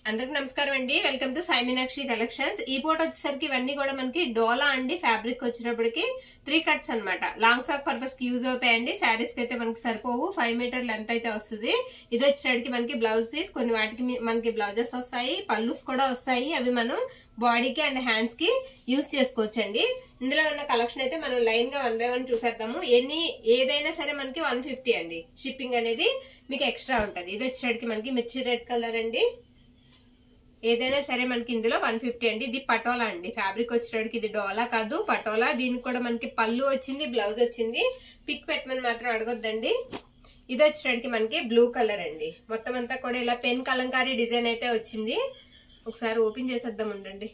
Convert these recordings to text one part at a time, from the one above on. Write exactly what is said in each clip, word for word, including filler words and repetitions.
అందరికి నమస్కారం అండి. Welcome to Sai Meenakshi collections. ఈ పూట వచ్చేసరికి ఇవన్నీ కూడా మనకి డోలా అండి. ఫ్యాబ్రిక్ వచ్చినప్పటికి త్రీ కట్స్ అనమాట. లాంగ్ ఫ్రాక్ పర్పస్ కి యూజ్ అవుతాయండి. శారీస్ కి అయితే మనకి సరిపోవు. ఫైవ్ మీటర్ లెంత్ అయితే వస్తుంది. ఇది వచ్చేటికి మనకి బ్లౌజ్ పీస్, కొన్ని వాటికి మనకి బ్లౌజెస్ వస్తాయి, పల్లూస్ కూడా వస్తాయి. అవి మనం బాడీకి అండ్ హ్యాండ్స్ కి యూజ్ చేసుకోవచ్చండి. ఇందులో ఉన్న కలెక్షన్ అయితే మనం లైన్ గా వన్ బై వన్ చూసేద్దాము. ఎన్ని ఏదైనా సరే మనకి వన్ ఫిఫ్టీ అండి. షిప్పింగ్ అనేది మీకు ఎక్స్ట్రా ఉంటది. ఇది వచ్చేటికి మనకి మిర్చి రెడ్ కలర్ అండి. ఏదైనా సరే మనకి ఇందులో వన్ ఫిఫ్టీ అండి. ఇది పటోలా అండి. ఫ్యాబ్రిక్ వచ్చేటికి ఇది డోలా కాదు, పటోలా. దీనికి కూడా మనకి పళ్ళు వచ్చింది, బ్లౌజ్ వచ్చింది. పిక్ పెట్టమని మాత్రం అడగొద్దండి. ఇది వచ్చేటికి మనకి బ్లూ కలర్ అండి. మొత్తం అంతా కూడా ఇలా పెన్ కలంకారీ డిజైన్ అయితే వచ్చింది. ఒకసారి ఓపెన్ చేసేద్దాం ఉండండి.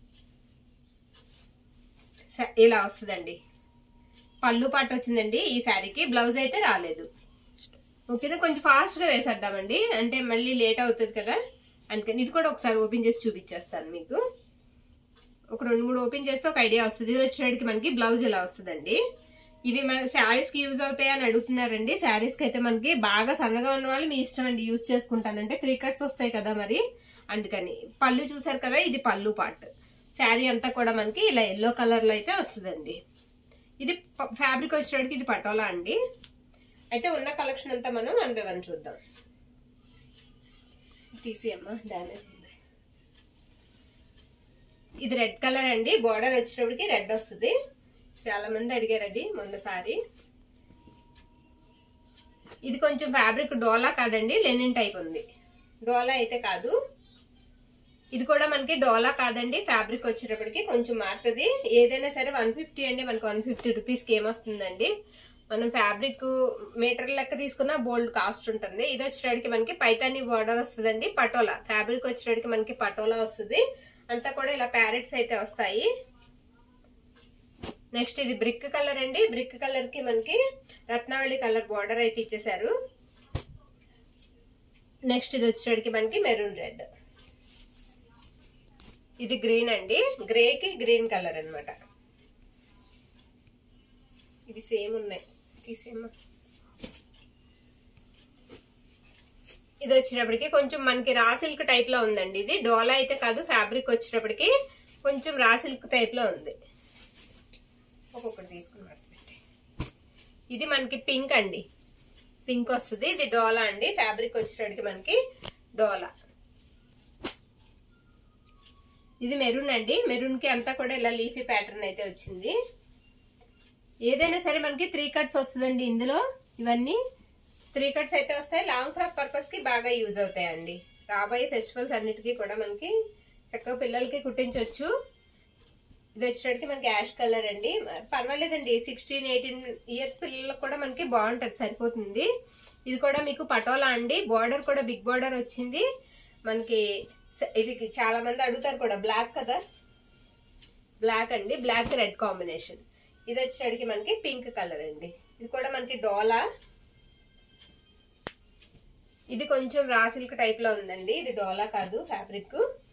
ఇలా వస్తుందండి. పళ్ళు పాటు వచ్చిందండి ఈ శారీకి. బ్లౌజ్ అయితే రాలేదు. ఓకేనా, కొంచెం ఫాస్ట్ గా వేసేద్దామండి, అంటే మళ్ళీ లేట్ అవుతుంది కదా అందుకని. ఇది కూడా ఒకసారి ఓపెన్ చేసి చూపించేస్తాను మీకు. ఒక రెండు మూడు ఓపెన్ చేస్తే ఒక ఐడియా వస్తుంది. ఇది వచ్చేటికి మనకి బ్లౌజ్ ఇలా వస్తుందండి. ఇవి మన శారీస్ కి యూజ్ అవుతాయి అని అడుగుతున్నారండి. శారీస్ కి అయితే మనకి బాగా సన్నగా ఉన్న వాళ్ళు మీ ఇష్టం అండి, యూజ్ చేసుకుంటానంటే. త్రీ కట్స్ వస్తాయి కదా మరి, అందుకని. పళ్ళు చూసారు కదా, ఇది పళ్ళు పార్ట్. శారీ అంతా కూడా మనకి ఇలా ఎల్లో కలర్ లో అయితే వస్తుందండి. ఇది ఫ్యాబ్రిక్ వచ్చేటికి ఇది పటోలా అండి. అయితే ఉన్న కలెక్షన్ అంతా మనం వన్ బై వన్ చూద్దాం. తీసేయమ్మా, డ్యామేజ్ ఉంది. ఇది రెడ్ కలర్ అండి. బోర్డర్ వచ్చేటప్పటికి రెడ్ వస్తుంది. చాలా మంది అడిగారు అది మొన్నసారి. ఇది కొంచెం ఫ్యాబ్రిక్ డోలా కాదండి, లెనిన్ టైప్ ఉంది. డోలా అయితే కాదు. ఇది కూడా మనకి డోలా కాదండి. ఫ్యాబ్రిక్ వచ్చేటప్పటికి కొంచెం మారుతుంది. ఏదైనా సరే వన్ ఫిఫ్టీ అండి. మనకి వన్ ఫిఫ్టీ రూపీస్కి ఏమొస్తుందండి. మనం ఫ్యాబ్రిక్ మీటర్ లెక్క తీసుకున్న బోల్డ్ కాస్ట్ ఉంటుంది. ఇది వచ్చేటికి మనకి పైతాని బోర్డర్ వస్తుందండి. పటోలా ఫ్యాబ్రిక్ వచ్చేటికి మనకి పటోలా వస్తుంది. అంతా కూడా ఇలా ప్యారెట్స్ అయితే వస్తాయి. నెక్స్ట్ ఇది బ్రిక్ కలర్ అండి. బ్రిక్ కలర్ కి మనకి రత్నావళి కలర్ బోర్డర్ అయితే ఇచ్చేసారు. నెక్స్ట్ ఇది వచ్చేటికి మనకి మెరూన్ రెడ్. ఇది గ్రీన్ అండి. గ్రే కి గ్రీన్ కలర్ అనమాట. ఇవి సేమ్ ఉన్నాయి. తీసేమ్మా. ఇది వచ్చేటప్పటికి కొంచెం మనకి రా సిల్క్ టైప్ లో ఉందండి. ఇది డోలా అయితే కాదు. ఫ్యాబ్రిక్ వచ్చేటప్పటికి కొంచెం రా సిల్క్ టైప్ లో ఉంది. ఒక్కొక్కటి తీసుకుని పెట్టి. ఇది మనకి పింక్ అండి. పింక్ వస్తుంది. ఇది డోలా అండి. ఫ్యాబ్రిక్ వచ్చేటప్పటికి మనకి డోలా. ఇది మెరూన్ అండి. మెరూన్ కి అంతా కూడా ఇలా లీఫీ ప్యాటర్న్ అయితే వచ్చింది. ఏదైనా సరే మనకి త్రీ కట్స్ వస్తుందండి ఇందులో. ఇవన్నీ త్రీ కట్స్ అయితే వస్తాయి. లాంగ్ ఫ్రాక్ పర్పస్ కి బాగా యూజ్ అవుతాయండి. రాబోయే ఫెస్టివల్స్ అన్నిటికీ కూడా మనకి చక్కగా పిల్లలకి కుట్టించవచ్చు. ఇది వచ్చేటికి మనకి యాష్ కలర్ అండి. పర్వాలేదండి, సిక్స్టీన్ ఎయిటీన్ ఇయర్స్ పిల్లలకు కూడా మనకి బాగుంటది, సరిపోతుంది. ఇది కూడా మీకు పటోలా అండి. బార్డర్ కూడా బిగ్ బార్డర్ వచ్చింది మనకి. ఇది చాలా మంది అడుగుతారు కూడా, బ్లాక్ కదా, బ్లాక్ అండి. Black red combination. ఇది వచ్చేటికి మనకి పింక్ కలర్ అండి. ఇది కూడా మనకి డోలా. ఇది కొంచెం రా సిల్క్ టైప్ లో ఉందండి. ఇది డోలా కాదు ఫ్యాబ్రిక్.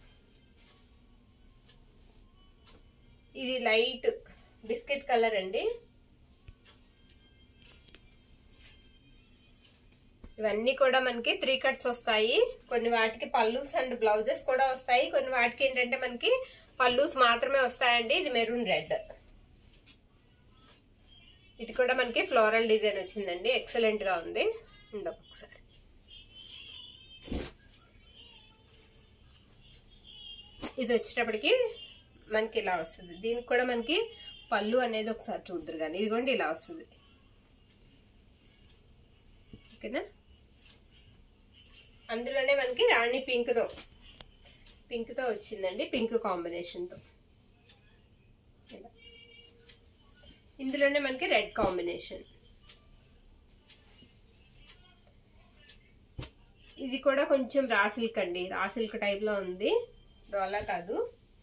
ఇది లైట్ బిస్కెట్ కలర్ అండి. ఇవన్నీ కూడా మనకి త్రీ కట్స్ వస్తాయి. కొన్ని వాటికి పల్లూస్ అండ్ బ్లౌజెస్ కూడా వస్తాయి. కొన్ని వాటికి ఏంటంటే మనకి పల్లూస్ మాత్రమే వస్తాయండి. ఇది మెరూన్ రెడ్. ఇది కూడా మనకి ఫ్లోరల్ డిజైన్ వచ్చిందండి. ఎక్సలెంట్ గా ఉంది. ఉండవు ఒకసారి. ఇది వచ్చేటప్పటికి మనకి ఇలా వస్తుంది. దీనికి కూడా మనకి పళ్ళు అనేది ఒకసారి చూద్దరు కానీ, ఇదిగోండి ఇలా వస్తుంది. ఓకేనా. అందులోనే మనకి రాణి పింక్ తో పింక్ తో వచ్చిందండి. పింక్ కాంబినేషన్ తో. ఇందులోనే మనకి రెడ్ కాంబినేషన్. ఇది కూడా కొంచెం రా సిల్క్ అండి. రా సిల్క్ టైప్ లో ఉంది. డోలా కాదు.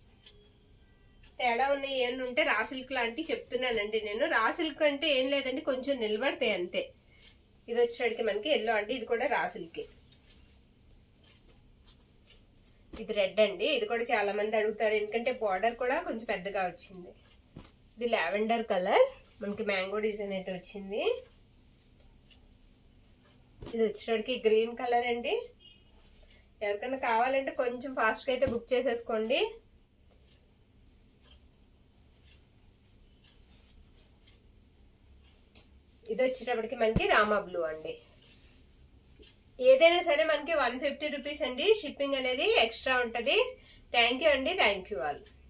తేడా ఉన్నాయి ఏమన్నా ఉంటే రా సిల్క్ లాంటివి చెప్తున్నానండి నేను. రా సిల్క్ అంటే ఏం లేదండి, కొంచెం నిలబడతాయి అంతే. ఇది వచ్చేటికి మనకి ఎల్లో అండి. ఇది కూడా రా సిల్క్. ఇది రెడ్ అండి. ఇది కూడా చాలా మంది అడుగుతారు, ఎందుకంటే బార్డర్ కూడా కొంచెం పెద్దగా వచ్చింది. ఇది లావెండర్ కలర్. మనకి మ్యాంగో డిజైన్ అయితే వచ్చింది. ఇది వచ్చేటికి గ్రీన్ కలర్ అండి. ఎవరికైనా కావాలంటే కొంచెం ఫాస్ట్ గా అయితే బుక్ చేసేసుకోండి. ఇది వచ్చేటప్పటికి మనకి రామా బ్లూ అండి. ఏదైనా సరే మనకి వన్ ఫిఫ్టీ రూపీస్ అండి. షిప్పింగ్ అనేది ఎక్స్ట్రా ఉంటది. థ్యాంక్ యూ అండి. Thank you all.